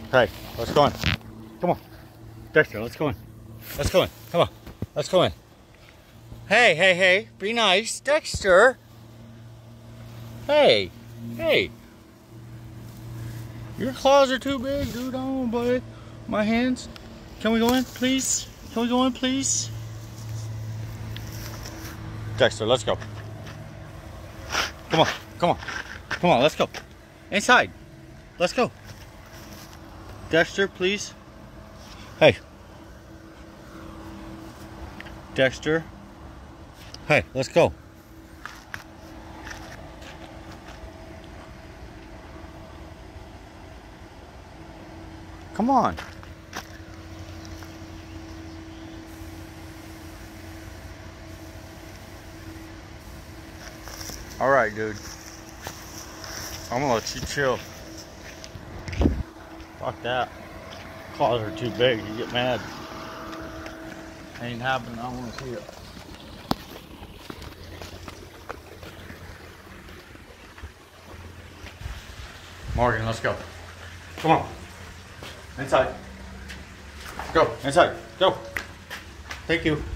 Hey, let's go in. Come on. Dexter, let's go in. Let's go in. Come on. Let's go in. Hey, hey, hey. Be nice. Dexter. Hey. Hey. Your claws are too big, dude. I don't want to my hands. Can we go in, please? Can we go in, please? Dexter, let's go. Come on. Come on. Come on, let's go. Inside. Let's go. Dexter, please. Hey. Dexter. Hey, let's go. Come on. All right, dude. I'm gonna let you chill. Fuck that. Claws are too big. You get mad. Ain't happening. I don't want to see it. Morgan, let's go. Come on. Inside. Go. Inside. Go. Thank you.